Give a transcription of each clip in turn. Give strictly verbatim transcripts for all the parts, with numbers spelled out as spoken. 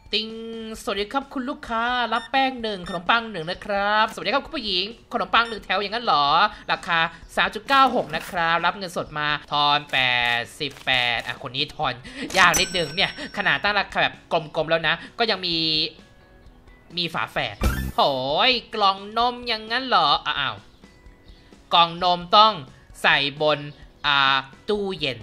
ติงสวัสดีครับคุณลูกค้ารับแป้งหนึ่งขนมปังหนึ่งนะครับสวัสดีครับคุณผู้หญิงขนมปังหนึ่งแถวอย่างนั้นหรอราคา สามจุดเก้าหก นะครับรับเงินสดมาทอนแปดสิบแปดอ่ะคนนี้ทอนยากนิดนึงเนี่ยขนาดตั้งราคาแบบกลมๆแล้วนะก็ยังมีมีฝาแฝดโหยกล่องนมอย่างนั้นเหรออ้าวกล่องนมต้องใส่บนอ่าตู้เย็น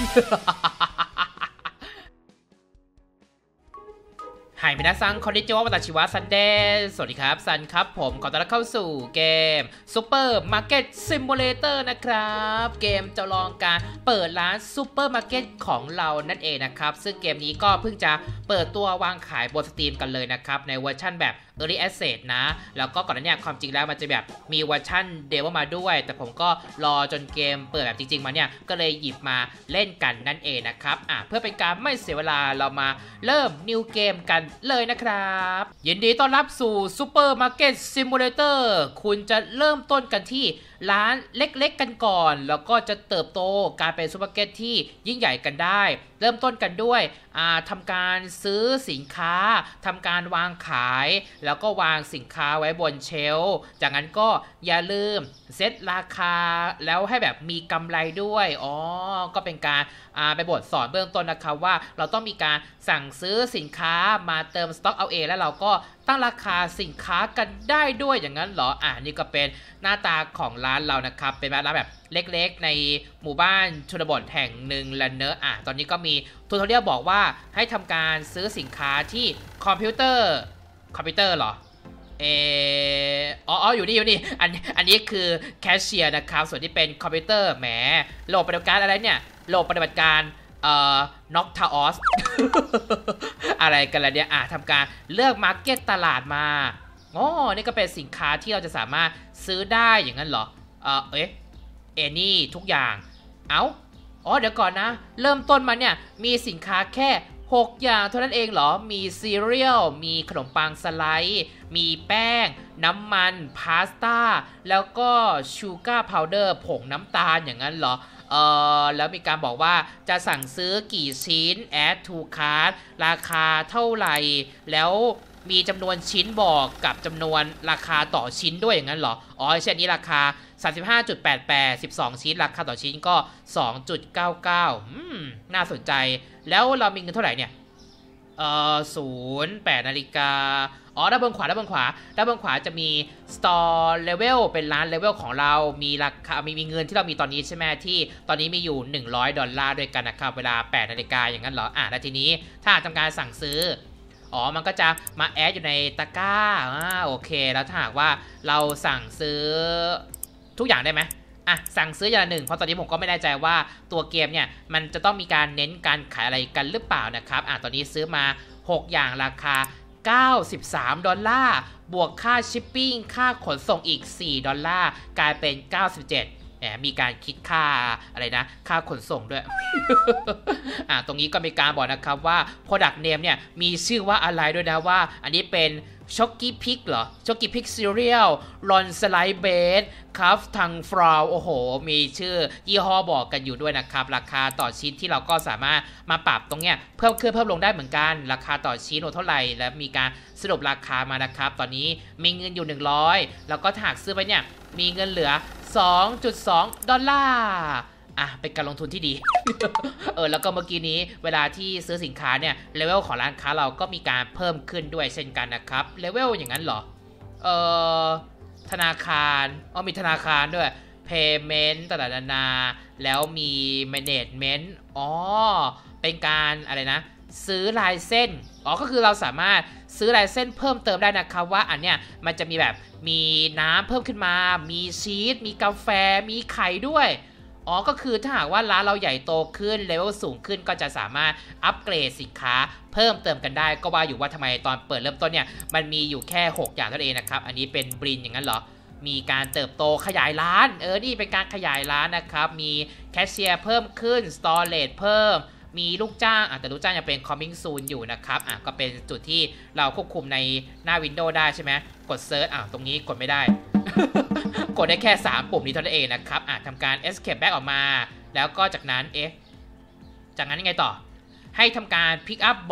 ไฮมินาซังคอนดิจิวะวัตชิวะซันเดย์สวัสดีครับซันครับผมขอต้อนรับเข้าสู่เกมซูเปอร์มาร์เก็ตซิมูเลเตอร์นะครับเกมจะลองการเปิดร้านซูเปอร์มาร์เก็ตของเรานั่นเองนะครับซึ่งเกมนี้ก็เพิ่งจะเปิดตัววางขายบนสตรีมกันเลยนะครับในเวอร์ชั่นแบบ Early Access นะแล้วก็ก่อนหน้านี้ความจริงแล้วมันจะแบบมีเวอร์ชั่นเดโมมาด้วยแต่ผมก็รอจนเกมเปิดแบบจริงๆมาเนี่ยก็เลยหยิบมาเล่นกันนั่นเองนะครับอ่ะเพื่อเป็นการไม่เสียเวลาเรามาเริ่มนิวเกมกันเลยนะครับยินดีต้อนรับสู่ Super Market Simulator คุณจะเริ่มต้นกันที่ร้านเล็กๆกันก่อนแล้วก็จะเติบโตการเป็นซูเปอร์มาร์เก็ตที่ยิ่งใหญ่กันได้เริ่มต้นกันด้วยทำการซื้อสินค้าทำการวางขายแล้วก็วางสินค้าไว้บนเชลฟ์จากนั้นก็อย่าลืมเซตราคาแล้วให้แบบมีกำไรด้วยอ๋อก็เป็นการไปบทสอนเบื้องต้นนะครับว่าเราต้องมีการสั่งซื้อสินค้ามาเติมสต็อกเอาเองแล้วเราก็ตั้งราคาสินค้ากันได้ด้วยอย่างนั้นเหรออ่ะนี่ก็เป็นหน้าตาของร้านเรานะครับเป็นร้านแบบเล็กๆในหมู่บ้านชนบทแห่งหนึ่งและเนอะอ่ะตอนนี้ก็มีทูตอเรียลบอกว่าให้ทำการซื้อสินค้าที่คอมพิวเตอร์คอมพิวเตอร์เหรอเอออ๋ออยู่นี่อยู่นี่อันอันนี้คือแคชเชียร์นะครับส่วนที่เป็นคอมพิวเตอร์แหมโหลดปฏิบัติการอะไรเนี่ยโหลดปฏิบัติการเอ่อน็อกทาออส อะไรกันล่ะเนี่ยอ่ะทำการเลือกมาร์เก็ตตลาดมาอ๋อนี่ก็เป็นสินค้าที่เราจะสามารถซื้อได้อย่างนั้นเหรอเออเอ๊ะเอนี่ทุกอย่างเอ้าอ๋อเดี๋ยวก่อนนะเริ่มต้นมาเนี่ยมีสินค้าแค่หกอย่างเท่านั้นเองเหรอมีซีเรียลมีขนมปังสไลด์มีแป้งน้ำมันพาสต้าแล้วก็ชูการ์พาวเดอร์ผงน้ำตาลอย่างนั้นเหรอเออแล้วมีการบอกว่าจะสั่งซื้อกี่ชิ้น add to cart ราคาเท่าไหร่แล้วมีจำนวนชิ้นบอกกับจำนวนราคาต่อชิ้นด้วยอย่างนั้นเหรออ๋อเช่นนี้ราคา สามสิบห้าจุดแปดแปด สิบสอง ชิ้นราคาต่อชิ้นก็ สองจุดเก้าเก้า อืมน่าสนใจแล้วเรามีเงินเท่าไหร่เนี่ยเอ่อศูนย์ แปดนาฬิกาอ๋อด้านบนขวาด้านบนขวาด้านบนขวาจะมี store level เป็นร้าน level ของเรามีราคามีมีเงินที่เรามีตอนนี้ใช่ไหมที่ตอนนี้มีอยู่หนึ่งร้อยดอลลาร์ด้วยกันนะครับเวลาแปดนาฬิกาอย่างนั้นเหรออ่ะแล้วทีนี้ถ้าทำการสั่งซื้ออ๋อมันก็จะมาแอดอยู่ในตะกร้าอ่าโอเคแล้วถ้าหากว่าเราสั่งซื้อทุกอย่างได้ไหมอ่ะสั่งซื้ออย่างหนึ่งเพราะตอนนี้ผมก็ไม่แน่ใจว่าตัวเกมเนี่ยมันจะต้องมีการเน้นการขายอะไรกันหรือเปล่านะครับอ่ะตอนนี้ซื้อมาหกอย่างราคาเก้าสิบสามดอลลาร์บวกค่าชิปปิ้งค่าขนส่งอีกสี่ดอลลาร์กลายเป็นเก้าสิบเจ็ดแหมมีการคิดค่าอะไรนะค่าขนส่งด้วย อ่าตรงนี้ก็มีการบอกนะครับว่า Product Name เนี่ยมีชื่อว่าอะไรด้วยนะว่าอันนี้เป็นช็อกกี้พิกเหรอช็อกกี้พิกซีเรียลลอนสไลด์เบสคัฟทังฟราวโอ้โหมีชื่อยี่ห้อบอกกันอยู่ด้วยนะครับราคาต่อชิ้นที่เราก็สามารถมาปรับตรงเนี้ยเพิ่มขึ้นเพิ่มลงได้เหมือนกันราคาต่อชิ้นเท่าไหร่แล้วมีการสรุปราคามานะครับตอนนี้มีเงินอยู่หนึ่งร้อยแล้วก็ถ้าหากซื้อไปเนี่ยมีเงินเหลือ สองจุดสอง ดอลลาร์อ่ะเป็นการลงทุนที่ดี เออแล้วก็เมื่อกี้นี้เวลาที่ซื้อสินค้าเนี่ยเลเวลของร้านค้าเราก็มีการเพิ่มขึ้นด้วยเช่นกันนะครับเลเวลอย่างนั้นเหรอเออธนาคารอ๋อมีธนาคารด้วย Payment ต่างๆนานาแล้วมี Management อ๋อเป็นการอะไรนะซื้อลายเส้นอ๋อก็คือเราสามารถซื้อลายเส้นเพิ่มเติมได้นะครับว่าอันเนี้ยมันจะมีแบบมีน้ำเพิ่มขึ้นมามีชีสมีกาแฟมีไข่ด้วยอ๋อก็คือถ้าหากว่าร้านเราใหญ่โตขึ้นเลเวลสูงขึ้นก็จะสามารถอัปเกรดสินค้าเพิ่มเติมกันได้ก็ว่าอยู่ว่าทำไมตอนเปิดเริ่มต้นเนี่ยมันมีอยู่แค่หกอย่างเท่านั้นเองนะครับอันนี้เป็นบรินอย่างนั้นเหรอมีการเติบโตขยายร้านเออนี่เป็นการขยายร้านนะครับมีแคชเชียร์เพิ่มขึ้นสตอเรจเพิ่มมีลูกจ้างอ่ะแต่ลูกจ้างยังเป็น coming soon อยู่นะครับอ่ะก็เป็นจุดที่เราควบคุมในหน้า Windows ได้ใช่ไหมกด Search อ่ะตรงนี้กดไม่ได้ กดได้แค่สามปุ่มนี้เท่านั้นเองนะครับอ่ะทำการ escape back ออกมาแล้วก็จากนั้นเอ๊ะจากนั้นยังไงต่อให้ทำการ pick up box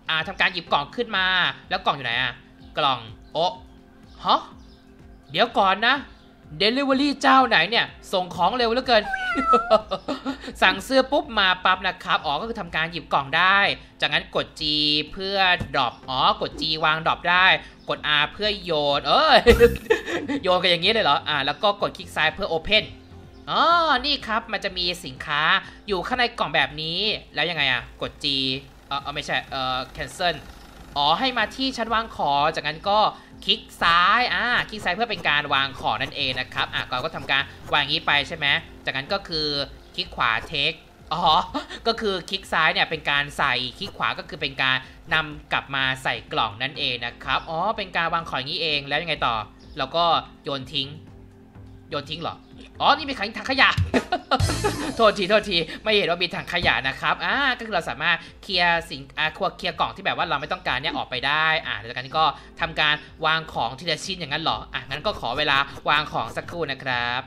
อ่าทำการหยิบกล่องขึ้นมาแล้วกล่องอยู่ไหนอ่ะกล่องโอ้ฮะเดี๋ยวก่อนนะ Delivery เจ้าไหนเนี่ยส่งของเร็วเหลือเกิน สั่งเสื้อปุ๊บมาปั๊บนะครับอ๋อก็คือทำการหยิบกล่องได้จากนั้นกด G เพื่อดรอปอ๋อกด G วางดรอปได้กด R เพื่อโยนเอ้ย โยนกันอย่างนี้เลยเหรออ่าแล้วก็กดคลิกซ้ายเพื่อ Open อ๋อนี่ครับมันจะมีสินค้าอยู่ข้างในกล่องแบบนี้แล้วยังไงอ่ะกด G เออไม่ใช่เออ cancel อ๋อให้มาที่ชั้นวางของจากนั้นก็คลิกซ้ายอ่าคลิกซ้ายเพื่อเป็นการวางของนั่นเองนะครับอ่ะก่อนก็ทำการวางอย่างนี้ไปใช่ไหมจากนั้นก็คือคลิกขวาเทคอ๋อก็คือคลิกซ้ายเนี่ยเป็นการใส่คลิกขวาก็คือเป็นการนำกลับมาใส่กล่องนั่นเองนะครับอ๋อเป็นการวางของอย่างนี้เองแล้วยังไงต่อเราก็โยนทิ้งโยนทิ้งเหรออ๋อนี่มีถังขยะ โทษทีโทษทีไม่เห็นว่ามีถังขยะนะครับอ่าก็คือเราสามารถเคลียร์สิ่งอ่าเคลียร์กล่องที่แบบว่าเราไม่ต้องการเนี่ยออกไปได้อ่าจากนั้นก็ทำการวางของทีละชิ้นอย่างนั้นเหรออ่ะงั้นก็ขอเวลาวางของสักครู่นะครับ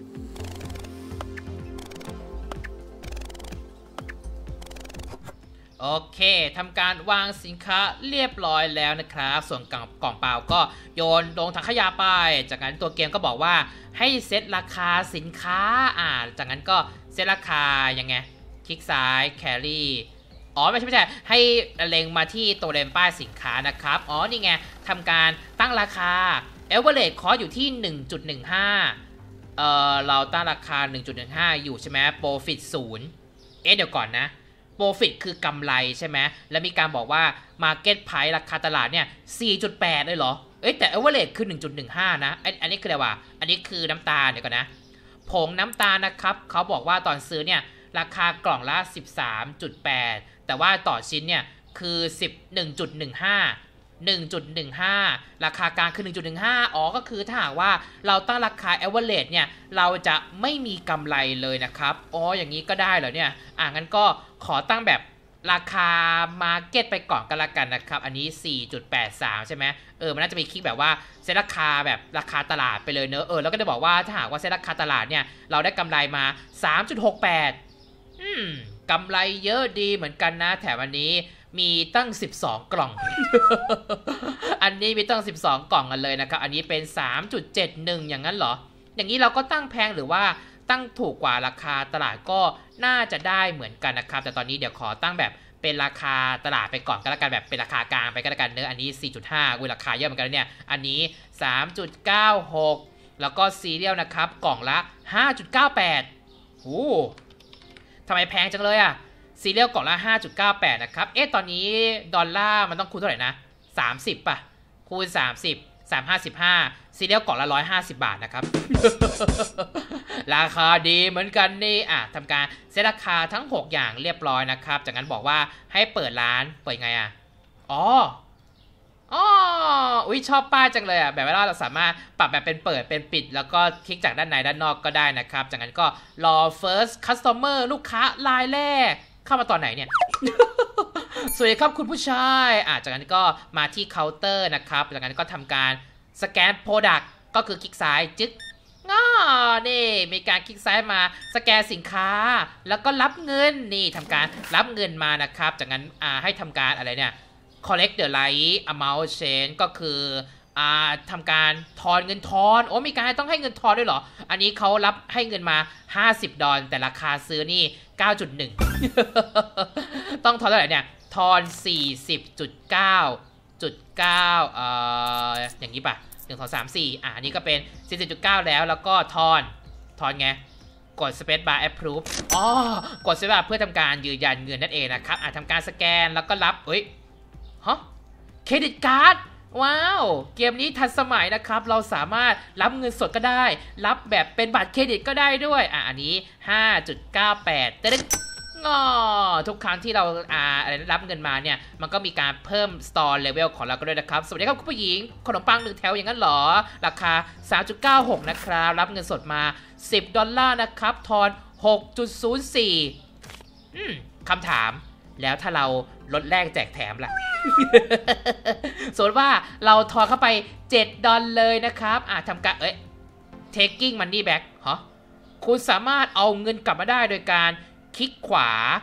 โอเคทำการวางสินค้าเรียบร้อยแล้วนะครับส่วนกล่องกล่องเปล่าก็โยนลงถังขยะไปจากนั้นตัวเกมก็บอกว่าให้เซตราคาสินค้าอ่าจากนั้นก็เซตราคายังไงคลิกซ้ายแครี่อ๋อไม่ใช่ไม่ใช่ให้เล็งมาที่ตัวเลนป้ายสินค้านะครับอ๋อนี่ไงทำการตั้งราคา Average Cost อยู่ที่ หนึ่งจุดหนึ่งห้า เอ่อเราตั้งราคา หนึ่งจุดหนึ่งห้า อยู่ใช่ไหม Profit ศูนย์เอ๊ะเดี๋ยวก่อนนะProfit คือกำไรใช่ไหมแล้วมีการบอกว่า Market Price ราคาตลาดเนี่ย สี่จุดแปด เลยเหรอเอ้ยแต่ Average คือ หนึ่งจุดหนึ่งห้า นะอันอันนี้คืออะไรวะอันนี้คือน้ำตาลเดี๋ยวก่อนนะผงน้ำตาลนะครับเขาบอกว่าตอนซื้อเนี่ยราคากล่องละ สิบสามจุดแปด แต่ว่าต่อชิ้นเนี่ยคือ หนึ่งจุดหนึ่งห้า หนึ่งจุดหนึ่งห้า ราคากลางคือ หนึ่งจุดหนึ่งห้า อ๋อก็คือถ้าหากว่าเราตั้งราคา average เนี่ยเราจะไม่มีกำไรเลยนะครับอ๋ออย่างนี้ก็ได้เหรอเนี่ยอ่ะงั้นก็ขอตั้งแบบราคา market ไปก่อนกันละกันนะครับอันนี้ สี่จุดแปดสาม ใช่ไหมเออมันน่าจะมีคลิกแบบว่าเซตราคาแบบราคาตลาดไปเลยเนอะเออแล้วก็จะบอกว่าถ้าหากว่าเซตราคาตลาดเนี่ยเราได้กำไรมา สามจุดหกแปด อืมกำไรเยอะดีเหมือนกันนะแถมอันนี้มีตั้งสิบสองกล่อง อันนี้มีตั้งสิบสองกล่องกันเลยนะครับอันนี้เป็น สามจุดเจ็ดหนึ่ง อย่างนั้นเหรออย่างนี้เราก็ตั้งแพงหรือว่าตั้งถูกกว่าราคาตลาดก็น่าจะได้เหมือนกันนะครับแต่ตอนนี้เดี๋ยวขอตั้งแบบเป็นราคาตลาดไปก่อนก็แล้วกันแบบเป็นราคากลางไปก็แล้วกันเนื้ออันนี้ สี่จุดห้า อุ้ยราคาเยอะเหมือนกันเนี่ยอันนี้ สามจุดเก้าหก แล้วก็ซีเรียลนะครับกล่องละ ห้าจุดเก้าแปด โอ้ทำไมแพงจังเลยอะซีเรียลกล่องละ ห้าจุดเก้าแปด นะครับเอ๊ะตอนนี้ดอลลาร์มันต้องคูณเท่าไหร่นะสามสิบป่ะคูณสามสิบ สามร้อยห้าสิบห้าซีเรียลกล่องละหนึ่งร้อยห้าสิบบาทนะครับ ราคาดีเหมือนกันนี่อ่ะทำการเซตราคาทั้งหกอย่างเรียบร้อยนะครับจากนั้นบอกว่าให้เปิดร้านเปิดไงอ่ะอ๋ออ๋ออุ้ยชอบป้ายจังเลยอ่ะแบบว่าเราสามารถปรับแบบเป็นเปิดเป็นปิดแล้วก็คลิกจากด้านในด้านนอกก็ได้นะครับจากนั้นก็รอ first customer ลูกค้ารายแรกเข้ามาตอนไหนเนี่ย สวัสดีครับคุณผู้ชายอ่ะจากนั้นก็มาที่เคาน์เตอร์นะครับจากนั้นก็ทำการสแกน Product ก็คือคลิกซ้ายจึ๊กง้อนี่มีการคลิกซ้ายมาสแกนสินค้าแล้วก็รับเงินนี่ทำการรับเงินมานะครับจากนั้นอ่าให้ทำการอะไรเนี่ย collect the right amount change ก็คืออ่าทำการทอนเงินทอนโอ้มีการต้องให้เงินทอนด้วยเหรออันนี้เขารับให้เงินมาห้าสิบดอลแต่ราคาซื้อนี่ เก้าจุดหนึ่ง ต้องทอนเท่าไหร่เนี่ยทอน สี่สิบจุดเก้า จุดเก้า เอ่ออย่างนี้ป่ะหนึ่ง สอง สาม สี่อ่ะอันนี้ก็เป็น สี่สิบจุดเก้า แล้วแล้วก็ทอนทอนไงกด Space Bar Approve อ๋อกด Space Bar เพื่อทำการยืนยันเงินนั่นเองนะครับอ่ะทำการสแกนแล้วก็รับเฮ้ยฮะเครดิตการ์ดว้าวเกมนี้ทันสมัยนะครับเราสามารถรับเงินสดก็ได้รับแบบเป็นบัตรเครดิตก็ได้ด้วยอ่ะอันนี้ ห้าจุดเก้าแปด เต๊ดงอทุกครั้งที่เราอ่ารับเงินมาเนี่ยมันก็มีการเพิ่ม store level ของเราก็ด้วยนะครับสวัสดีครับคุณผู้หญิงขนมปังหนึ่งแถวอย่างนั้นหรอราคา สามจุดเก้าหก นะครับรับเงินสดมาสิบดอลลาร์นะครับทอน หกจุดศูนย์สี่ อืมคำถามแล้วถ้าเราลดแลกแจกแถมล่ะ สมมติว่าเราทอนเข้าไปเจ็ดดอลเลยนะครับอ่ะทำการเอ้ย taking money back ฮะคุณสามารถเอาเงินกลับมาได้โดยการคลิกขวา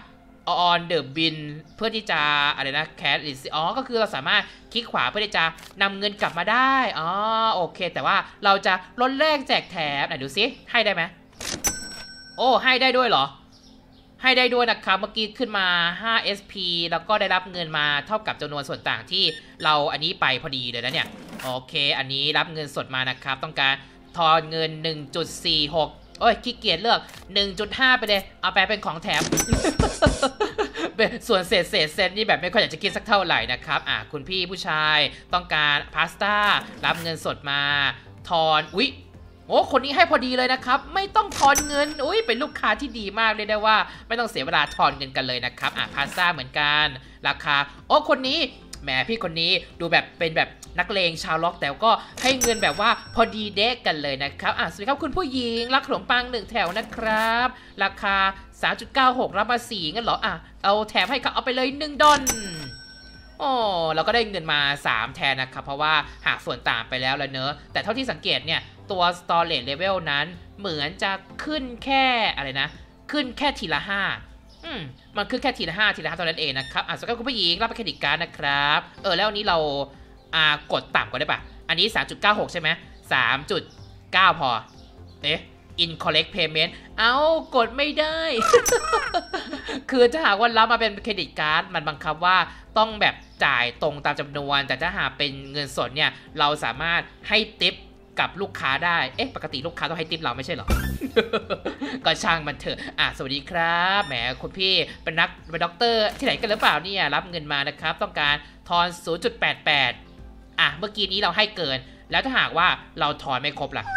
on the bin เพื่อที่จะอะไรนะ cash is อ๋อก็คือเราสามารถคลิกขวาเพื่อที่จะนำเงินกลับมาได้อ๋อโอเคแต่ว่าเราจะลดแลกแจกแถมไหนดูซิให้ได้ไหมโอ้ให้ได้ด้วยเหรอให้ได้ด้วยนะครับเมื่อกี้ขึ้นมาห้า เอส พี แล้วก็ได้รับเงินมาเท่ากับจำนวนส่วนต่างที่เราอันนี้ไปพอดีเลยนะเนี่ยโอเคอันนี้รับเงินสดมานะครับต้องการทอนเงิน หนึ่งจุดสี่หก โอ้ยขี้เกียจเลือก หนึ่งจุดห้า ไปเลยเอาไปเป็นของแถม ส่วนเศษเศษเซนนี่แบบไม่ค่อยอยากจะกินสักเท่าไหร่นะครับอ่ะคุณพี่ผู้ชายต้องการพาสต้ารับเงินสดมาทอนอุ๊ยโอ้คนนี้ให้พอดีเลยนะครับไม่ต้องทอนเงินอุ้ยเป็นลูกค้าที่ดีมากเลยได้ว่าไม่ต้องเสียเวลาทอนเงินกันเลยนะครับอ่ะพาสต้าเหมือนกันราคาโอ้คนนี้แหมพี่คนนี้ดูแบบเป็นแบบนักเลงชาวล็อกแต่ก็ให้เงินแบบว่าพอดีเด็กกันเลยนะครับอ่ะสวัสดีครับคุณผู้หญิงรับขนมปังหนึ่งแถวนะครับราคา สามจุดเก้าหก รับมาสี่งั้นเหรออ่ะเอาแถมให้เขาเอาไปเลยหนึ่งดอลโอ้เราก็ได้เงินมาสามแทนนะครับเพราะว่าหากส่วนต่างไปแล้วแล้วเนอะแต่เท่าที่สังเกตเนี่ยตัว storage level นั้นเหมือนจะขึ้นแค่อะไรนะขึ้นแค่ทีละห้าอืมมันขึ้นแค่ทีละห้าทีละห้าเท่านั้นเองนะครับอ่ะสำหรับคุณผู้หญิงรับเครดิตการ์ดนะครับเออแล้วอันนี้เราอ่ากดต่ำกว่าได้ปะอันนี้ สามจุดเก้าหก ใช่ไหม สามจุดเก้า พอเอ๊ะ incorrect payment เอ้ากดไม่ได้ คือถ้าหากว่ารับมาเป็นเครดิตการ์ดมันบังคับว่าต้องแบบจ่ายตรงตามจำนวนแต่ถ้าหากเป็นเงินสดเนี่ยเราสามารถให้ทิปกับลูกค้าได้เอ๊ะปกติลูกค้าต้องให้ทิปเราไม่ใช่เหรอ ก็ช่างมันเถอะอ่ะสวัสดีครับแหมคุณพี่เป็นนักเป็นด็อกเตอร์ที่ไหนกันหรือเปล่าเนี่ยรับเงินมานะครับต้องการทอน ศูนย์จุดแปดแปด อ่ะเมื่อกี้นี้เราให้เกินแล้วถ้าหากว่าเราทอนไม่ครบล่ะ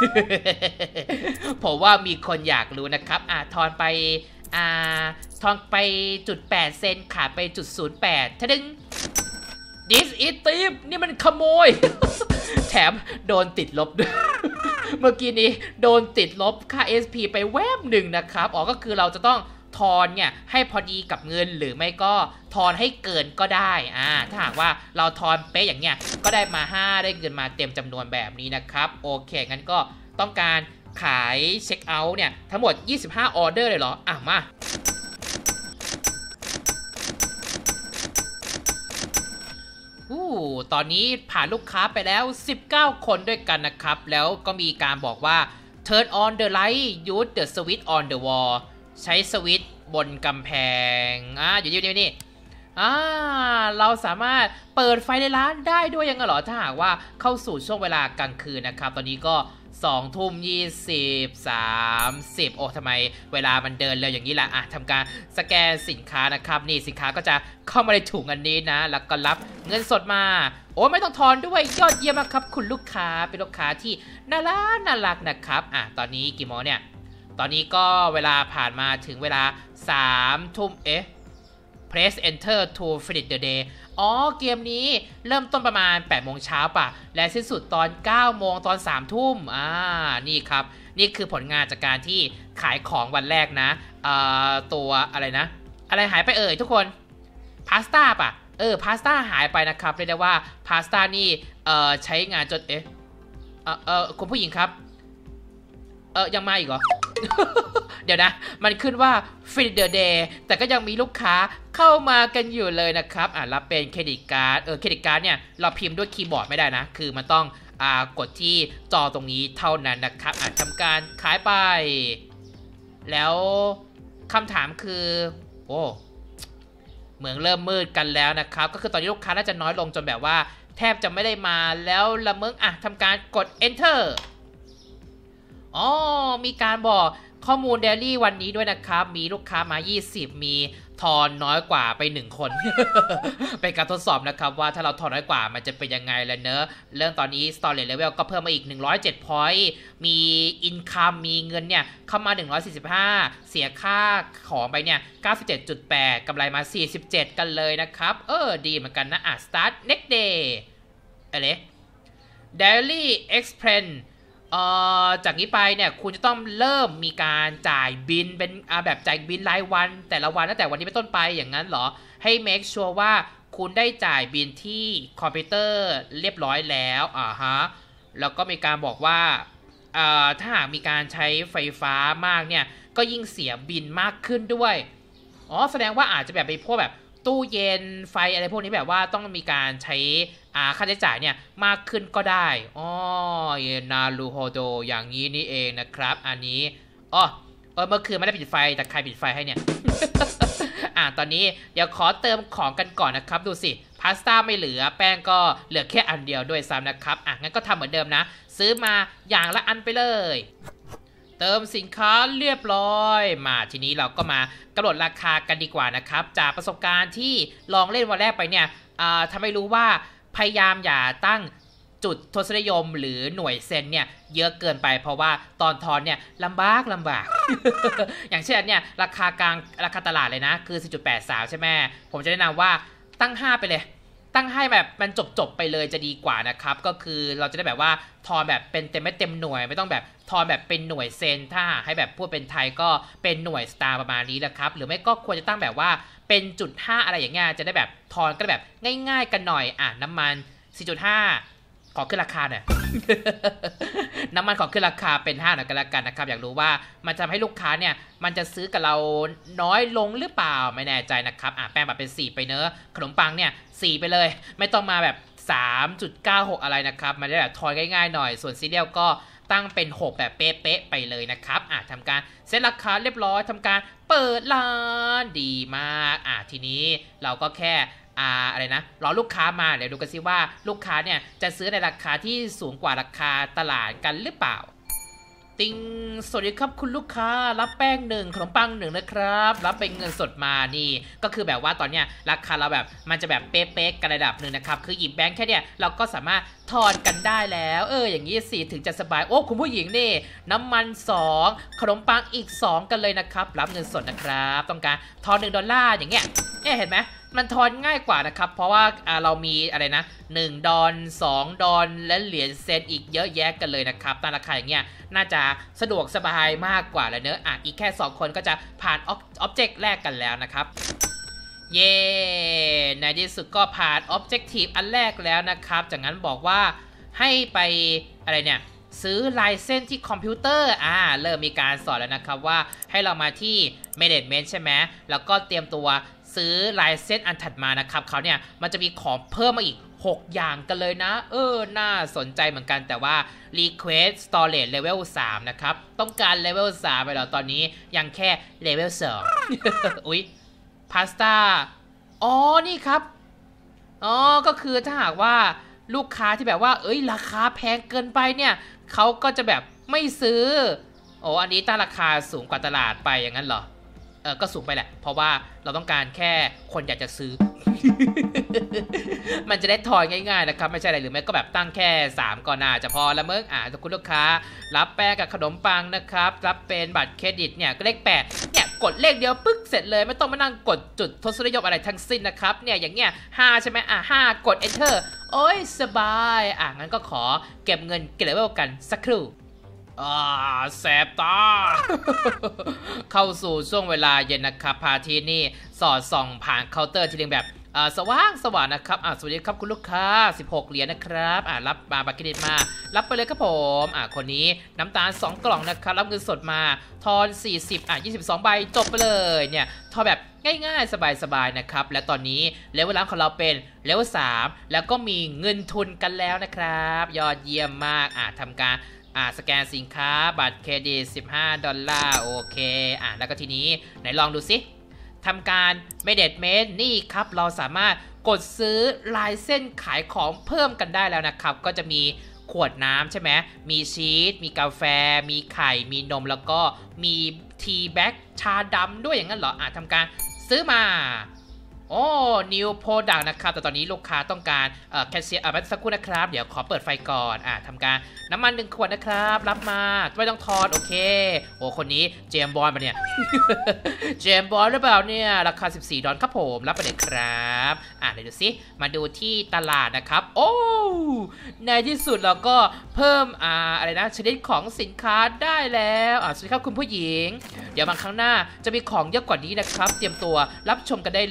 ผมว่ามีคนอยากรู้นะครับอ่ะทอนไปอ่าทอนไปจุดแปดเซนขาดไปจุดศูนย์แปดทะดึง this is thief นี่มันขโมย แถมโดนติดลบด้วย เมื่อกี้นี้โดนติดลบค่า เอส พี ไปแวบหนึ่งนะครับอ๋อก็คือเราจะต้องทอนเนี่ยให้พอดีกับเงินหรือไม่ก็ทอนให้เกินก็ได้อ่าถ้าหากว่าเราทอนเป๊ะอย่างเงี้ยก็ได้มาห้าได้เงินมาเต็มจำนวนแบบนี้นะครับโอเคงั้นก็ต้องการขายเช็คเอาท์เนี่ยทั้งหมดยี่สิบห้าออเดอร์เลยเหรออ่ะมาอู้ตอนนี้ผ่านลูกค้าไปแล้วสิบเก้าคนด้วยกันนะครับแล้วก็มีการบอกว่า turn on the light use the switch on the wall ใช้สวิตช์บนกำแพงอ่าอยู่นี่นี่นี่อ่าเราสามารถเปิดไฟในร้านได้ด้วยยังไงเหรอถ้าหากว่าเข้าสู่ช่วงเวลากลางคืนนะครับตอนนี้ก็สองทุ่มยี่สิบสามสิบโอ้ทำไมเวลามันเดินเร็วอย่างนี้ล่ะอ่ะทำการสแกนสินค้านะครับนี่สินค้าก็จะเข้ามาในถุงอันนี้นะแล้วก็รับเงินสดมาโอ้ไม่ต้องทอนด้วยยอดเยี่ยมมากครับคุณลูกค้าเป็นลูกค้าที่น่ารักน่ารักนะครับอ่ะตอนนี้กี่โมงเนี่ยตอนนี้ก็เวลาผ่านมาถึงเวลาสามทุ่มเอ๊ะ press enter to finish the day อ๋อเกมนี้เริ่มต้นประมาณแปดโมงเช้าป่ะและสิ้นสุดตอนเก้าโมงตอนสามทุ่มอ่านี่ครับนี่คือผลงานจากการที่ขายของวันแรกนะเอ่อตัวอะไรนะอะไรหายไปเอ่ยทุกคนพาสต้าป่ะเออพาสต้าหายไปนะครับเรียกได้ว่าพาสต้านี่เอ่อใช้งานจนเอ๊ะเออเออคุณผู้หญิงครับเออยังมาอีกเหรอ เดี๋ยวนะมันขึ้นว่า finish the day แต่ก็ยังมีลูกค้าเข้ามากันอยู่เลยนะครับอ่ะรับเป็นเครดิตการ์ดเออเครดิตการ์ดเนี่ยเราพิมพ์ด้วยคีย์บอร์ดไม่ได้นะคือมันต้องอ่ากดที่จอตรงนี้เท่านั้นนะครับอ่ะทำการขายไปแล้วคำถามคือโอ้เหมืองเริ่มมืดกันแล้วนะครับก็คือตอนนี้ลูกค้าน่าจะน้อยลงจนแบบว่าแทบจะไม่ได้มาแล้วละมึงอ่ะทำการกด enter อ๋อมีการบอกข้อมูลเดลี่วันนี้ด้วยนะครับมีลูกค้ามายี่สิบมีทอนน้อยกว่าไปหนึ่งคน เป็นการทดสอบนะครับว่าถ้าเราทอนน้อยกว่ามันจะเป็นยังไงแล้วเนอะเรื่องตอนนี้ storage level ก็เพิ่มมาอีกหนึ่งร้อยเจ็ด point มี income มีเงินเนี่ยเข้ามาหนึ่งร้อยสี่สิบห้าเสียค่าของไปเนี่ย เก้าสิบเจ็ดจุดแปด กำไรมาสี่สิบเจ็ดกันเลยนะครับเออดีเหมือนกันนะอ่ะ start next day อะไร daily expenseเอ่อจากนี้ไปเนี่ยคุณจะต้องเริ่มมีการจ่ายบินเป็นอ่าแบบจ่ายบินรายวันแต่ละวันตั้งแต่วันนี้เป็นต้นไปอย่างนั้นเหรอให้ make sure ว่าคุณได้จ่ายบินที่คอมพิวเตอร์เรียบร้อยแล้วอ่าฮะแล้วก็มีการบอกว่าเอ่อถ้าหากมีการใช้ไฟฟ้ามากเนี่ยก็ยิ่งเสียบินมากขึ้นด้วยอ๋อแสดงว่าอาจจะแบบไปพวกแบบตู้เย็นไฟอะไรพวกนี้แบบว่าต้องมีการใช้อ่าค่าใช้จ่ายเนี่ยมากขึ้นก็ได้อ๋อเยนารูโฮโดอย่างนี้นี่เองนะครับอันนี้อ๋อเออเมื่อคืนไม่ได้ปิดไฟแต่ใครปิดไฟให้เนี่ย อ่าตอนนี้เดี๋ยวขอเติมของกันก่อนนะครับดูสิพาสต้าไม่เหลือแป้งก็เหลือแค่อันเดียวด้วยซ้ำนะครับอ่ะงั้นก็ทำเหมือนเดิมนะซื้อมาอย่างละอันไปเลยเติมสินค้าเรียบร้อยมาทีนี้เราก็มากำหนดราคากันดีกว่านะครับจากประสบการณ์ที่ลองเล่นวันแรกไปเนี่ยอ่าทำให้รู้ว่าพยายามอย่าตั้งจุดทศนิยมหรือหน่วยเซนเนี่ยเยอะเกินไปเพราะว่าตอนทอนเนี่ยลำบากลำบาก อย่างเช่นเนี่ยราคากลางราคาตลาดเลยนะคือ สี่จุดแปดสาม ใช่ไหมผมจะแนะนำว่าตั้งห้าไปเลยตั้งให้แบบมันจบจบไปเลยจะดีกว่านะครับก็คือเราจะได้แบบว่าทอนแบบเป็นเต็มไม่เต็มหน่วยไม่ต้องแบบทอนแบบเป็นหน่วยเซนถ้าให้แบบพูดเป็นไทยก็เป็นหน่วยสตาร์ประมาณนี้แหละครับหรือไม่ก็ควรจะตั้งแบบว่าเป็นจุดห้าอะไรอย่างเงี้ยจะได้แบบทอนก็แบบง่ายๆกันหน่อยอ่ะน้ำมัน สี่จุดห้า ขอขึ้นราคาหน่อย น้ำมันขอขึ้นราคาเป็นห้าหน่อยกันละกันนะครับอยากรู้ว่ามันจะทำให้ลูกค้าเนี่ยมันจะซื้อกับเราน้อยลงหรือเปล่าไม่แน่ใจนะครับอ่ะแป้งแบบเป็นสี่ไปเนอะขนมปังเนี่ยสี่ไปเลยไม่ต้องมาแบบ สามจุดเก้าหก อะไรนะครับมันได้แบบทอยง่ายๆหน่อยส่วนซีเรียลก็ตั้งเป็นหกแบบเป๊ะๆไปเลยนะครับอ่ะทำการเซตราคาเรียบร้อยทำการเปิดร้านดีมากอ่ะทีนี้เราก็แค่อ่าอะไรนะรอลูกค้ามาเดี๋ยวดูกันซิว่าลูกค้าเนี่ยจะซื้อในราคาที่สูงกว่าราคาตลาดกันหรือเปล่าติงสวัสดีครับคุณลูกค้ารับแป้งหนึ่งขนมปังหนึ่งนะครับรับเป็นเงินสดมานี่ก็คือแบบว่าตอนเนี้ยราคาเราแบบมันจะแบบเป๊ะๆกันระดับหนึ่งนะครับคือหยิบแบงค์แค่เนี้ยเราก็สามารถทอนกันได้แล้วเอออย่างนี้สิถึงจะสบายโอ้คุณผู้หญิงนี่น้ำมันสองขนมปังอีกสองกันเลยนะครับรับเงินสดนะครับต้องการทอนหนึ่งดอลลาร์อย่างเงี้ยเอ๊ะเห็นไหมมันทอนง่ายกว่านะครับเพราะว่าเรามีอะไรนะหนึ่งดอลสองดอลและเหรียญเซนอีกเยอะแยะกันเลยนะครับตามราคาอย่างเงี้ยน่าจะสะดวกสบายมากกว่าแล้วเนอะอ่ะอีกแค่สองคนก็จะผ่านอ็อบเจกต์แรกกันแล้วนะครับเย่ในที่สุดก็ผ่าน Objective อันแรกแล้วนะครับจากนั้นบอกว่าให้ไปอะไรเนี่ยซื้อลายเส้นที่คอมพิวเตอร์อ่าเริ่มมีการสอนแล้วนะครับว่าให้เรามาที่ Management ใช่ไหมแล้วก็เตรียมตัวซื้อลายเส้นอันถัดมานะครับเขาเนี่ยมันจะมีของเพิ่มมาอีกหกอย่างกันเลยนะเออน่าสนใจเหมือนกันแต่ว่า Request Storage Level สามนะครับต้องการ Level สามไปแล้วตอนนี้ยังแค่ Level สอง อุ๊ยพาสต้าอ๋อนี่ครับอ๋อก็คือถ้าหากว่าลูกค้าที่แบบว่าเอ้ยราคาแพงเกินไปเนี่ยเขาก็จะแบบไม่ซื้อโอ้อันนี้ตั้งราคาสูงกว่าตลาดไปอย่างนั้นเหรอเออก็สูงไปแหละเพราะว่าเราต้องการแค่คนอยากจะซื้อ มันจะได้ทอยง่ายๆนะครับไม่ใช่อะไรหรือไม่ก็แบบตั้งแค่สามก่อนน่าจะพอละเมื่ออ่าคุณลูกค้ารับแป้งกับขนมปังนะครับรับเป็นบัตรเครดิตเนี่ยก็เลขแปดเนี่ยกดเลขเดียวปึ๊กเสร็จเลยไม่ต้องมานั่งกดจุดทศนิยมอะไรทั้งสิ้นนะครับเนี่ยอย่างเงี้ยห้าใช่ไหมอ่ะห้ากด enter โอ้ยสบายอ่ะงั้นก็ขอเก็บเงินเก็บเลเวลกันสักครู่อ่าแสบตา เข้าสู่ช่วงเวลาเย็นนะครับพาทีนี่สอดส่องผ่านเคาน์เตอร์ที่เรียงแบบอ่าสว่างสว่างนะครับอ่าสวัสดีครับคุณลูกค้าสิบหกเหรียญนะครับอ่ารับมาบัตรเครดิตมารับไปเลยครับผมอ่าคนนี้น้ำตาลสองกล่องนะครับรับเงินสดมาทอนสี่สิบอ่ายี่สิบสองใบจบไปเลยเนี่ยทอนแบบง่ายๆสบายๆนะครับและตอนนี้เลเวลของเราเป็นเลเวลสามแล้วก็มีเงินทุนกันแล้วนะครับยอดเยี่ยมมากอ่าทำการอ่าสแกนสินค้าบัตรเครดิตสิบห้าดอลลาร์โอเคอ่าแล้วก็ทีนี้ไหนลองดูสิทำการเมเดตเมนนี่ครับเราสามารถกดซื้อลายเส้นขายของเพิ่มกันได้แล้วนะครับก็จะมีขวดน้ำใช่ไหมมีชีสมีกาแฟมีไข่มีนมแล้วก็มีทีแบ็กชาดำด้วยอย่างนั้นเหรออ่ะทำการซื้อมาโอ้ new product นะครับแต่ตอนนี้ลูกค้าต้องการเอ่อแคชเชียร์อ่ะสักครู่นะครับเดี๋ยวขอเปิดไฟก่อนอ่ะทำการน้ำมันหนึ่งขวดนะครับรับมาไม่ต้องทอนโอเคโอ้คนนี้เจมส์บอนด์ปะเนี่ย เจมส์บอนด์หรือเปล่าเนี่ยราคาสิบสี่ดอลลาร์ครับผมรับไปเลยครับอ่ะเดี๋ยวดูสิมาดูที่ตลาดนะครับโอ้ในที่สุดเราก็เพิ่มอ่าอะไรนะชนิดของสินค้าได้แล้วอ่ะสวัสดีครับคุณผู้หญิงเดี๋ยวบางครั้งหน้าจะมีของเยอะกว่านี้นะครับเตรียมตัวรับชมกันได้เลย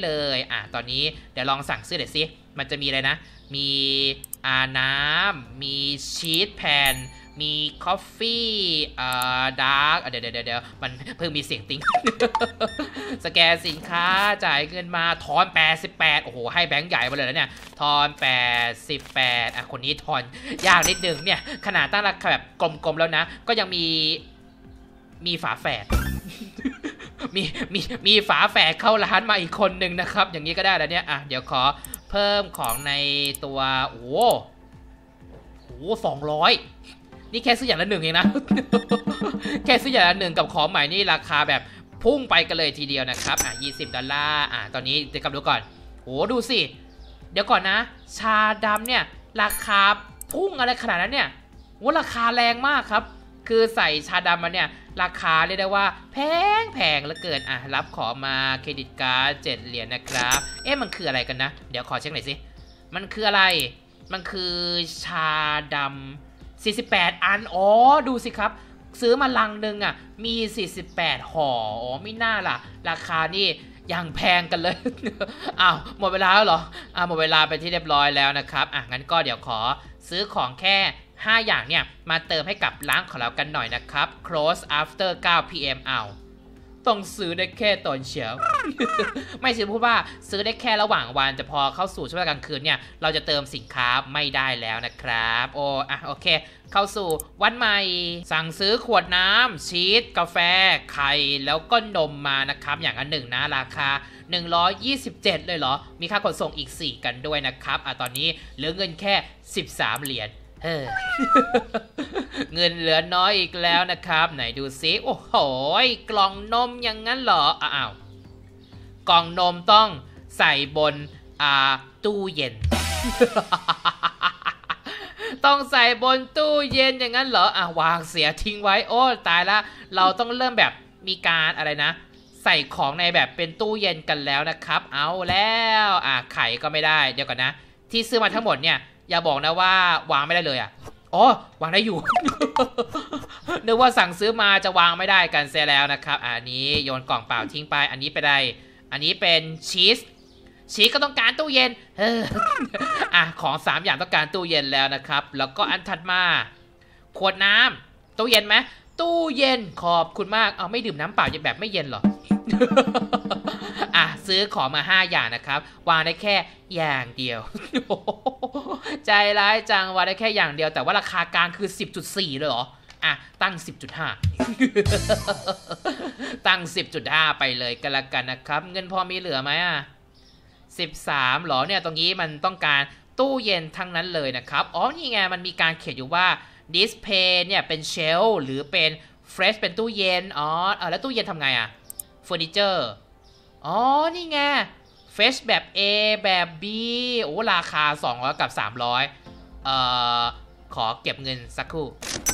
อ่ะตอนนี้เดี๋ยวลองสั่งซื้อเดี๋ยวสิมันจะมีอะไรนะมีอ่าน้ำมีชีสแผ่นมีคอฟฟี่อ่าดาร์กเดี๋ยวเดี๋ยวเดี๋ยวมันเพิ่งมีเสียงติ้ง สแกนสินค้าจ่ายเงินมาทอนแปดสิบแปดโอ้โหให้แบงค์ใหญ่มาเลยนะเนี่ยทอนแปดสิบแปดอ่ะคนนี้ทอนยากนิดนึงเนี่ยขนาดตั้งราคาแบบกลมๆแล้วนะก็ยังมีมีฝาแฝด มีมีมีฝาแฝดเข้าร้านมาอีกคนนึงนะครับอย่างนี้ก็ได้แล้วเนี่ยอ่ะเดี๋ยวขอเพิ่มของในตัวโอ้โหสองร้อยนี่แค่ซื้ออย่างละหนึ่งเองนะ แค่ซื้ออย่างละหนึ่งกับของใหม่นี่ราคาแบบพุ่งไปกันเลยทีเดียวนะครับอ่ะยี่สิบดอลลาร์อ่ะตอนนี้เดี๋ยวกลับดูก่อนโอ้ดูสิเดี๋ยวก่อนนะชาดำเนี่ยราคาพุ่งอะไรขนาดนั้นเนี่ยว่าราคาแรงมากครับคือใส่ชาดำมาเนี่ยราคาเรียกได้ว่าแพงแพงเหลือเกินอ่ะรับของมาเครดิตการ์ดเจ็ดเหรียญนะครับเอ๊ะมันคืออะไรกันนะเดี๋ยวขอเช็คหน่อยสิมันคืออะไรมันคือชาดำสี่สิบแปดอันอ๋อดูสิครับซื้อมาลังหนึ่งอ่ะมีสี่สิบแปดห่ออ๋อไม่น่าล่ะราคานี่ยังแพงกันเลย อ้าวหมดเวลาแล้วเหรออ่าหมดเวลาไปที่เรียบร้อยแล้วนะครับอ่ะงั้นก็เดี๋ยวขอซื้อของแค่ห้าอย่างเนี่ยมาเติมให้กับร้านของเรากันหน่อยนะครับ close after เก้า พี เอ็ม เอาต้องซื้อได้แค่ตอนเช้า ไม่ใช่พูดว่าซื้อได้แค่ระหว่างวันจะพอเข้าสู่ช่วงกลางคืนเนี่ยเราจะเติมสินค้าไม่ได้แล้วนะครับโอ้อะโอเคเข้าสู่วันใหม่สั่งซื้อขวดน้ำชีสกาแฟไข่แล้วก็นมมานะครับอย่างอันหนึ่งนะราคาหนึ่งร้อยยี่สิบเจ็ดเลยเหรอมีค่าขนส่งอีกสี่กันด้วยนะครับอ่ะตอนนี้เหลือเงินแค่สิบสามเหรียญเฮ้อ เงินเหลือน้อยอีกแล้วนะครับไหนดูซิโอ้โหกล่องนมอย่างนั้นเหรออ้าวกล่องนมต้องใส่บนอ่าตู้เย็น ต้องใส่บนตู้เย็นอย่างนั้นเหรออ่ะวางเสียทิ้งไว้โอ้ตายละเราต้องเริ่มแบบมีการอะไรนะใส่ของในแบบเป็นตู้เย็นกันแล้วนะครับเอาแล้วอ่ะไข่ก็ไม่ได้เดี๋ยวก่อนนะที่ซื้อมาทั้งหมดเนี่ยอย่าบอกนะว่าวางไม่ได้เลยอ่ะอ๋อวางได้อยู่ นึกว่าสั่งซื้อมาจะวางไม่ได้กันเสียแล้วนะครับอันนี้โยนกล่องเปล่าทิ้งไปอันนี้ไปได้อันนี้เป็นชีสชีสก็ต้องการตู้เย็นเออ อ่ะของสามอย่างต้องการตู้เย็นแล้วนะครับแล้วก็อันถัดมาขวดน้ำตู้เย็นไหมตู้เย็นขอบคุณมากเอาไม่ดื่มน้ำเปล่าแบบไม่เย็นหรอ อ่ะซื้อของมาห้าอย่างนะครับวางได้แค่อย่างเดียว ใจร้ายจังวางได้แค่อย่างเดียวแต่ว่าราคากลางคือ สิบจุดสี่ เลยเหรออ่ะตั้ง สิบจุดห้า ตั้ง สิบจุดห้า ไปเลยกันละกันนะครับเงินพอมีเหลือไหมอ่ะสิบสามหรอเนี่ยตรงนี้มันต้องการตู้เย็นทั้งนั้นเลยนะครับอ๋อนี่ไงมันมีการเขียนอยู่ว่า display เนี่ยเป็นเชลหรือเป็น fresh เป็นตู้เย็นอ๋อแล้วตู้เย็นทำไงอ่ะเฟอร์นิเจอร์อ๋อนี่ไง fresh แบบ A แบบ B โอ้ราคาสองร้อยกับสามร้อยเอ่อขอเก็บเงินสักครู่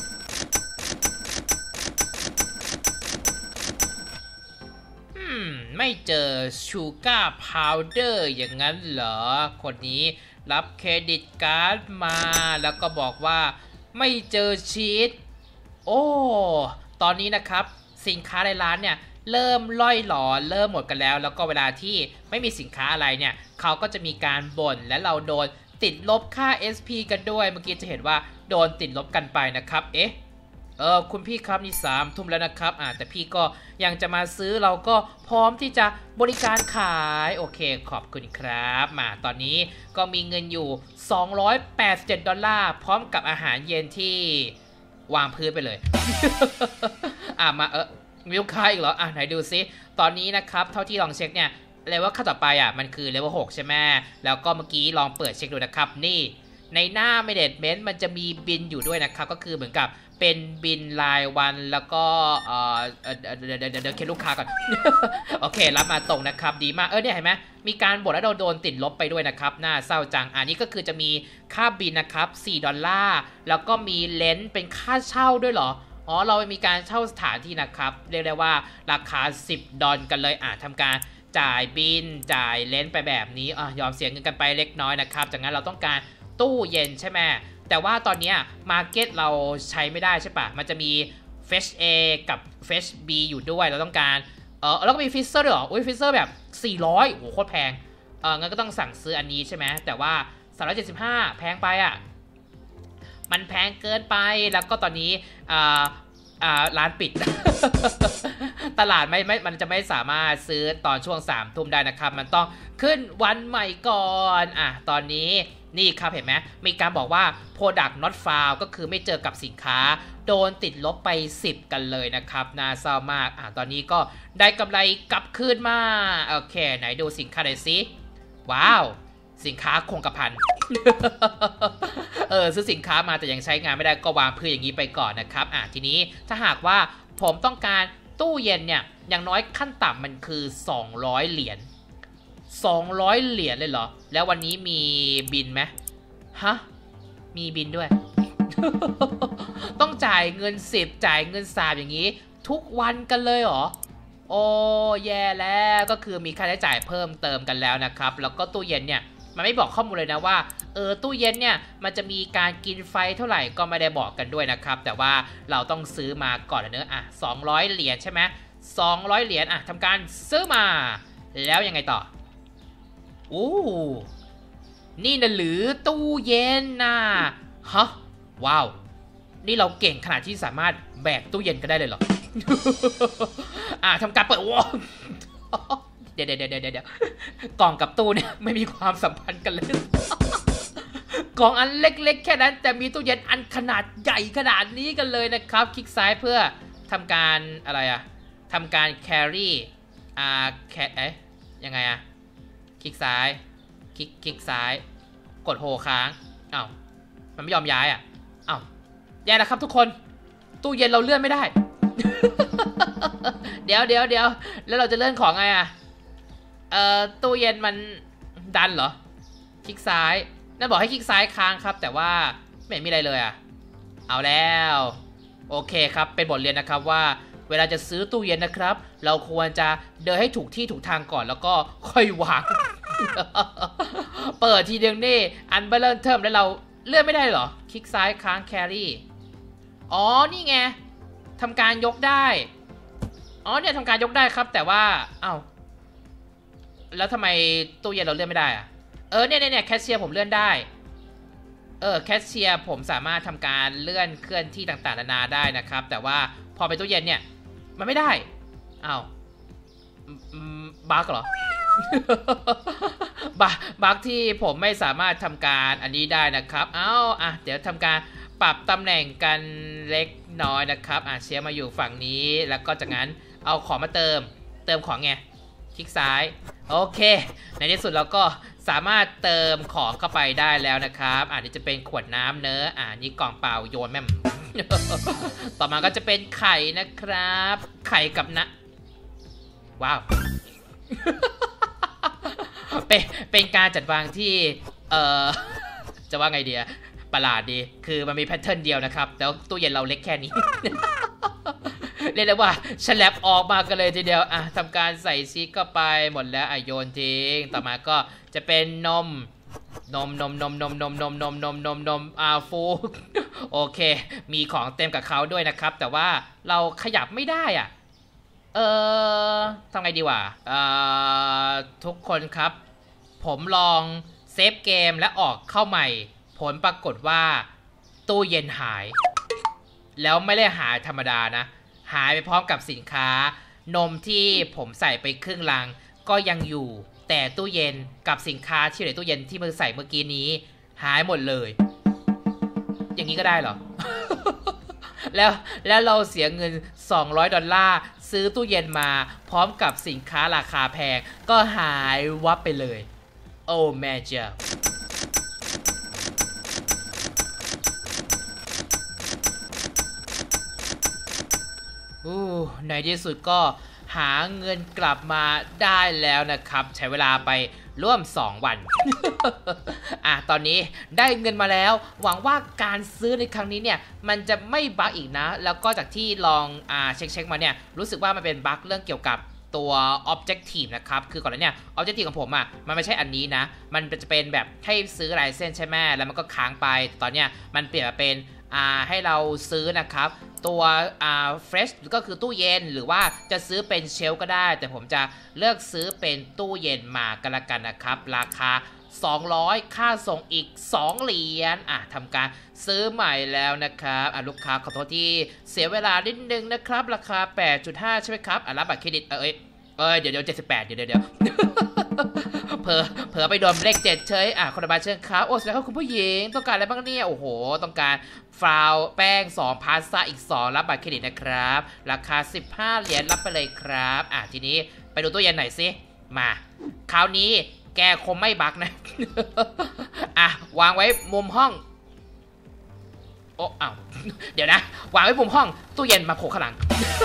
ไม่เจอชูการ์พาวเดอร์อย่างนั้นเหรอคนนี้รับเครดิตการ์ดมาแล้วก็บอกว่าไม่เจอชีสโอ้ตอนนี้นะครับสินค้าในร้านเนี่ยเริ่มล่อยหลอเริ่มหมดกันแล้วแล้วก็เวลาที่ไม่มีสินค้าอะไรเนี่ยเขาก็จะมีการบ่นและเราโดนติดลบค่า เอส พี กันด้วยเมื่อกี้จะเห็นว่าโดนติดลบกันไปนะครับเอ๊ะเออคุณพี่ครับนี่สามทุ่มแล้วนะครับอ่าแต่พี่ก็ยังจะมาซื้อเราก็พร้อมที่จะบริการขายโอเคขอบคุณครับมาตอนนี้ก็มีเงินอยู่สองร้อยแปดสิบเจ็ดดอลลาร์พร้อมกับอาหารเย็นที่วางพื้นไปเลย อ่ามาเออมีลูกค้าอีกเหรออ่ะไหนดูซิตอนนี้นะครับเท่าที่ลองเช็คเนี่ยเลเวลขั้นต่อไปอ่ะมันคือเลเวลหกใช่ไหมแล้วก็เมื่อกี้ลองเปิดเช็คดูนะครับนี่ในหน้า management มันจะมีบินอยู่ด้วยนะครับก็คือเหมือนกับเป็นบินรายวันแล้วก็เอ่อเดี๋ยวเดี๋ยวเดี๋ยวเช็คลูกค้าก่อน โอเครับมาตรงนะครับดีมากเออเนี่ยเห็นไหมมีการบ่นแล้วเราโดนติดลบไปด้วยนะครับน่าเศร้าจังอันนี้ก็คือจะมีค่าบินนะครับสี่ดอลลาร์แล้วก็มีเลนส์เป็นค่าเช่าด้วยเหรออ๋อเรามีการเช่าสถานที่นะครับเรียกได้ว่าราคาสิบดอลกันเลยอ่ะทำการจ่ายบินจ่ายเลนส์ไปแบบนี้อ่ะยอมเสียเงินกันไปเล็กน้อยนะครับจากนั้นเราต้องการตู้เย็นใช่ไหมแต่ว่าตอนนี้มาร์เก็ตเราใช้ไม่ได้ใช่ปะมันจะมี Fresh A กับ Fresh B อยู่ด้วยเราต้องการเออแล้วก็มีฟิเซอร์ด้วยเหรออุ้ยฟิเซอร์แบบสี่ร้อยโอ้โหโคตรแพงเอองั้นก็ต้องสั่งซื้ออันนี้ใช่ไหมแต่ว่าสามร้อยเจ็ดสิบห้าแพงไปอ่ะมันแพงเกินไปแล้วก็ตอนนี้อ่าอ่าร้านปิด ตลาดไม่ไม่มันจะไม่สามารถซื้อตอนช่วงสามทุ่มได้นะครับมันต้องขึ้นวันใหม่ก่อนอ่ะตอนนี้นี่ครับเห็นไหมมีการบอกว่า product not found ก็คือไม่เจอกับสินค้าโดนติดลบไปสิบกันเลยนะครับน่าเศร้ามากอ่ะตอนนี้ก็ได้กำไรกลับคืนมาโอเคไหนดูสินค้าหน่อยสิว้าวสินค้าคงกระพัน เออซื้อสินค้ามาแต่ยังใช้งานไม่ได้ก็วางพื้นอย่างนี้ไปก่อนนะครับอ่ะทีนี้ถ้าหากว่าผมต้องการตู้เย็นเนี่ยอย่างน้อยขั้นต่ำมันคือสองร้อยเหรียญสองร้อยเหรียญเลยเหรอแล้ววันนี้มีบินไหมฮะมีบินด้วย ต้องจ่ายเงินสิบจ่ายเงินสามอย่างนี้ทุกวันกันเลยเหรอโอ้แย่แล้วก็คือมีค่าใช้จ่ายเพิ่มเติมกันแล้วนะครับแล้วก็ตู้เย็นเนี่ยมันไม่บอกข้อมูลเลยนะว่าเออตู้เย็นเนี่ยมันจะมีการกินไฟเท่าไหร่ก็ไม่ได้บอกกันด้วยนะครับแต่ว่าเราต้องซื้อมาก่อนเนอะอ่ะสองร้อยเหรียญใช่ไหมสองร้อยเหรียญอ่ะทำการซื้อมาแล้วยังไงต่อโอ้นี่นะหรือตู้เย็นนะฮะว้าวนี่เราเก่งขนาดที่สามารถแบกตู้เย็นกันได้เลยเหรอ อ่ะทำการเปิดว้าวเดี๋ยวเดี๋ยวเดี๋ยวเดี๋ยวกล่องกับตู้เนี่ยไม่มีความสัมพันธ์กันเลย กล่องอันเล็กๆแค่นั้นแต่มีตู้เย็นอันขนาดใหญ่ขนาดนี้กันเลยนะครับคลิกซ้ายเพื่อทำการอะไรอะทำการ carry อ่าแคเอ๊ะยังไงอะคลิกซ้ายคลิกคลิกซ้ายกดโฮค้างอ้าวมันไม่ยอมย้ายอะอ้าวแย่แล้วครับทุกคนตู้เย็นเราเลื่อนไม่ได้ เดี๋ยวเดี๋ยวเดี๋ยวแล้วเราจะเลื่อนของไงอะเอ่อตู้เย็นมันดันเหรอคลิกซ้ายนั่นบอกให้คลิกซ้ายค้างครับแต่ว่าไม่เห็นมีอะไรเลยอะเอาแล้วโอเคครับเป็นบทเรียนนะครับว่าเวลาจะซื้อตู้เย็นนะครับเราควรจะเดินให้ถูกที่ถูกทางก่อนแล้วก็ค่อยวาง เปิดทีเดียวนี่อันเบลเลอร์เทิมแล้วเราเลื่อนไม่ได้เหรอคลิกซ้ายค้างแครี่อ๋อนี่ไงทำการยกได้อ๋อเนี่ยทำการยกได้ครับแต่ว่าอ้าวแล้วทำไมตู้เย็นเราเลื่อนไม่ได้อะเออเนี่ยเนี่ยแคชเชียร์ผมเลื่อนได้เออแคชเชียร์ผมสามารถทำการเลื่อนเคลื่อนที่ต่างๆนานาได้นะครับแต่ว่าพอไปตู้เย็นเนี่ยมันไม่ได้อ้าวบั๊กเหรอ บั๊กบั๊กที่ผมไม่สามารถทำการอันนี้ได้นะครับเอ้าอ่ะเดี๋ยวทำการปรับตำแหน่งกันเล็กน้อยนะครับอ่ะเชียร์มาอยู่ฝั่งนี้แล้วก็จากนั้นเอาของมาเติมเติมของไงคลิกซ้ายโอเคในที่สุดเราก็สามารถเติมของเข้าไปได้แล้วนะครับอ่ะนี่จะเป็นขวดน้ำเนอะอ่ะนี่กล่องเปล่าโยนแม่ม ต่อมาก็จะเป็นไข่นะครับไข่กับนะว้าว เป็นเป็นการจัดวางที่เอ่อ จะว่าไงเดียประหลาดดีคือมันมีแพทเทิร์นเดียวนะครับแล้วตู้เย็นเราเล็กแค่นี้ เรียกได้ว่าฉลับออกมากันเลยทีเดียวอ่ะทำการใส่ซีก็ไปหมดแล้วอ่ะโยนทิ้งต่อมาก็จะเป็นนมนมนมนมนมนมนมนมนมนมนมอ่าฟูโอเคมีของเต็มกับเขาด้วยนะครับแต่ว่าเราขยับไม่ได้อ่ะเออทำไงดีวะเอ่อทุกคนครับผมลองเซฟเกมและออกเข้าใหม่ผลปรากฏว่าตู้เย็นหายแล้วไม่ได้หายธรรมดานะหายไปพร้อมกับสินค้านมที่ผมใส่ไปครึ่งลังก็ยังอยู่แต่ตู้เย็นกับสินค้าที่อยู่ในตู้เย็นที่มือใส่เมื่อกี้นี้หายหมดเลยอย่างนี้ก็ได้เหรอ แล้วแล้วเราเสียเงินสองร้อยดอลลาร์ซื้อตู้เย็นมาพร้อมกับสินค้าราคาแพงก็หายวับไปเลยโอ้แม่เจ้าอู้ในที่สุดก็หาเงินกลับมาได้แล้วนะครับใช้เวลาไปร่วมสองวัน อ่ะตอนนี้ได้เงินมาแล้วหวังว่าการซื้อในครั้งนี้เนี่ยมันจะไม่บั๊กอีกนะแล้วก็จากที่ลองอ่าเช็คเช็คมาเนี่ยรู้สึกว่ามันเป็นบั๊กเรื่องเกี่ยวกับตัว objective นะครับคือก่อนหน้านี้ objective ของผมอ่ะมันไม่ใช่อันนี้นะมันจะเป็นแบบให้ซื้อลายเส้นใช่ไหมแล้วมันก็ค้างไปตอนเนี้ยมันเปลี่ยนมาเป็นอ่าให้เราซื้อนะครับตัวอ่าเฟรชก็คือตู้เย็นหรือว่าจะซื้อเป็นเชลก็ได้แต่ผมจะเลือกซื้อเป็นตู้เย็นมากันละกันนะครับราคาสองร้อยค่าส่งอีกสองเหรียญอ่ะทำการซื้อใหม่แล้วนะครับอ่ะลูกค้าขอโทษที่เสียเวลานิดนึงนะครับราคา แปดจุดห้า ใช่ไหมครับอ่ะรับบัตรเครดิตเอ้ยเอ้ยเดี๋ยวเดี๋ยวเจ็ดสิบแปดเดี๋ยวเดี๋ยวเดี๋ยวเผลอเผลอไปโดนเลขเจ็ดเฉยอ่ะคนละบาทเชิญครับโอ้แสดงว่าคุณผู้หญิงต้องการอะไรบ้างเนี่ยโอ้โหต้องการฟราวแป้งสองพาสต้าอีกสองรับบัตรเครดิตนะครับราคาสิบห้าเหรียญรับไปเลยครับอ่ะทีนี้ไปดูตู้เย็นหน่อยสิมาคราวนี้แกคงไม่บักนะอ่ะวางไว้มุมห้องโอ้อ้าวเดี๋ยวนะวางไว้มุมห้องตู้เย็นมาโผล่ข้างหลัง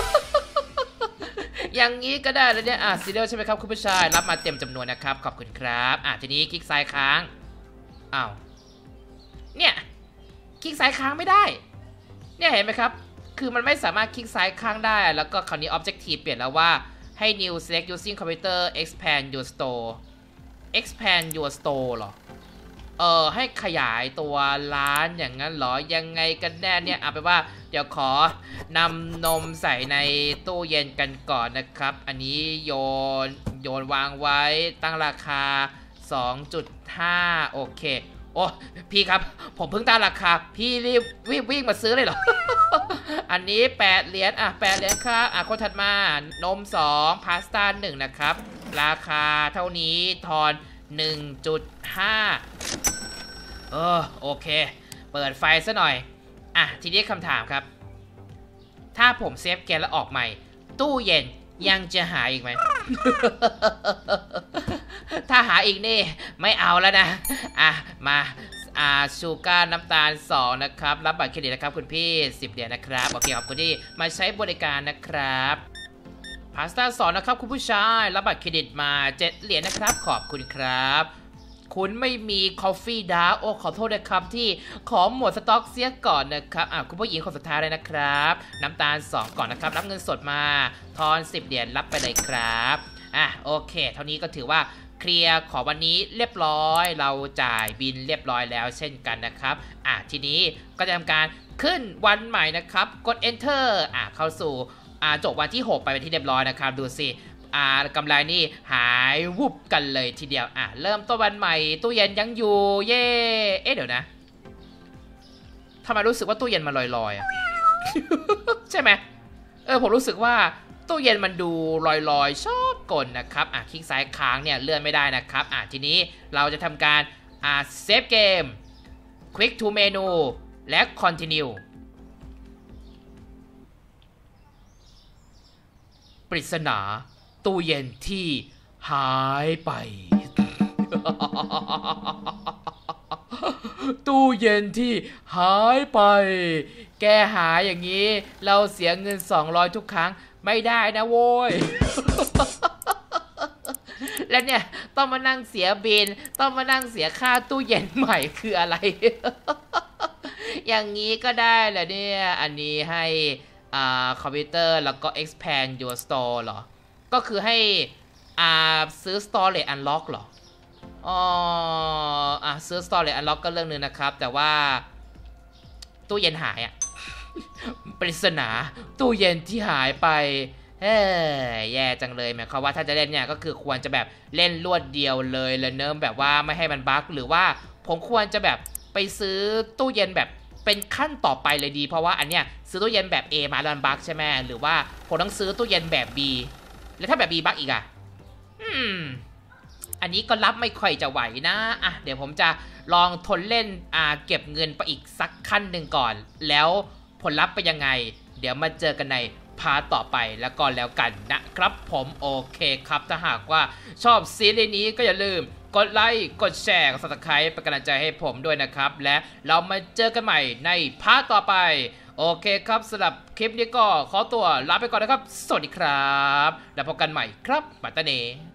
อย่างนี้ก็ได้แล้วเนี่ยอ่ะซีเรียลใช่ไหมครับคุณผู้ชายรับมาเต็มจำนวนนะครับขอบคุณครับอ่ะทีนี้คลิกซ้ายค้างอ้าวเนี่ยคลิกซ้ายค้างไม่ได้เนี่ยเห็นไหมครับคือมันไม่สามารถคลิกซ้ายค้างได้แล้วก็คราวนี้ Objective เปลี่ยนแล้วว่าให้ New Select Using Computer Expand Your Store expand your store หรอเออให้ขยายตัวร้านอย่างนั้นเหรอยังไงกันแน่เนี่ยเอาไปว่าเดี๋ยวขอนำนมใส่ในตู้เย็นกันก่อนนะครับอันนี้โยนโยนวางไว้ตั้งราคา สองจุดห้า โอเคโอ้พี่ครับผมเพิ่งตั้งราคาพี่รีบวิ่งวิ่งมาซื้อเลยเหรอ อันนี้แปดเหรียญอ่ะแปดเหรียญครับอ่ะคนถัดมานมสองพาสต้าหนึ่งนะครับราคาเท่านี้ทอน หนึ่งจุดห้า เออโอเคเปิดไฟซะหน่อยอ่ะทีนี้คำถามครับถ้าผมเซฟเกมแล้วออกใหม่ตู้เย็นยังจะหาอีกไหม ถ้าหาอีกนี่ไม่เอาแล้วนะอ่ะมาอ่าชูการ์น้ำตาลสองนะครับรับบัตรเครดิตนะครับคุณพี่สิบเหรียญนะครับโอเคขอบคุณที่มาใช้บริการนะครับพาสต้าสองนะครับคุณผู้ชายรับบัตรเครดิตมาเจ็ดเหรียญนะครับขอบคุณครับคุณไม่มีคอฟฟี่ดาร์กโอ้ขอโทษนะครับที่ขอหมดสต็อกเสียก่อนนะครับอ่ะคุณผู้หญิงคนสุดท้ายเลยนะครับน้ำตาลสองก่อนนะครับรับเงินสดมาทอนสิบเหรียญรับไปเลยครับอ่ะโอเคเท่านี้ก็ถือว่าเคลียร์ของวันนี้เรียบร้อยเราจ่ายบินเรียบร้อยแล้วเช่นกันนะครับอ่ะทีนี้ก็จะทำการขึ้นวันใหม่นะครับกด enter อ่ะเข้าสู่อ่าจบวันที่หกไปเป็นที่เรียบร้อยนะครับดูสิอ่ากำไรนี่หายวุบกันเลยทีเดียวอ่ะเริ่มต้นวันใหม่ตู้เย็นยังอยู่เย่เอ๊ะเดี๋ยวนะทำไมรู้สึกว่าตู้เย็นมันลอยๆอ่ะ ใช่ไหมเออผมรู้สึกว่าตู้เย็นมันดูลอยๆชอบกลนะครับอ่ะคลิกซ้ายค้างเนี่ยเลื่อนไม่ได้นะครับอ่ะทีนี้เราจะทำการอ่าเซฟเกม Quick to Menu และ Continue ปริศนาตู้เย็นที่หายไป ตู้เย็นที่หายไปแกหาอย่างนี้เราเสียเงินสองร้อยทุกครั้งไม่ได้นะโว้ย และเนี่ยต้องมานั่งเสียบินต้องมานั่งเสียค่าตู้เย็นใหม่คืออะไร อย่างนี้ก็ได้แหละเนี่ยอันนี้ให้อ่าคอมพิวเตอร์แล้วก็ expand your store เหรอก็คือให้อ่าซื้อ storage unlock เหรออ๋ออ่ะซื้อ storage unlock ก็เรื่องนึงนะครับแต่ว่าตู้เย็นหายอ่ะ ปริศนาตู้เย็นที่หายไปเฮ้ยแย่จังเลยหมายความว่าถ้าจะเล่นเนี่ยก็คือควรจะแบบเล่นรวดเดียวเลยเลยเนิ่มแบบว่าไม่ให้มันบั๊กหรือว่าผมควรจะแบบไปซื้อตู้เย็นแบบเป็นขั้นต่อไปเลยดีเพราะว่าอันเนี้ยซื้อตู้เย็นแบบ A มาแล้วมันบั๊กใช่ไหมหรือว่าผมต้องซื้อตู้เย็นแบบ B แล้วถ้าแบบ B บั๊กอีกอ่ะอืมอันนี้ก็รับไม่ค่อยจะไหวนะอ่ะเดี๋ยวผมจะลองทนเล่นอ่าเก็บเงินไปอีกสักขั้นหนึ่งก่อนแล้วผลลัพธ์เป็นยังไงเดี๋ยวมาเจอกันในพาร์ทต่อไปแล้วก็แล้วกันนะครับผมโอเคครับถ้าหากว่าชอบซีรีส์นี้ก็อย่าลืมกดไลค์กดแชร์กด ซับสไครบ์ เป็นกำลังใจให้ผมด้วยนะครับและเรามาเจอกันใหม่ในพาร์ทต่อไปโอเคครับสำหรับคลิปนี้ก็ขอตัวลาไปก่อนนะครับสวัสดีครับแล้วพบกันใหม่ครับบัตเตอร์เน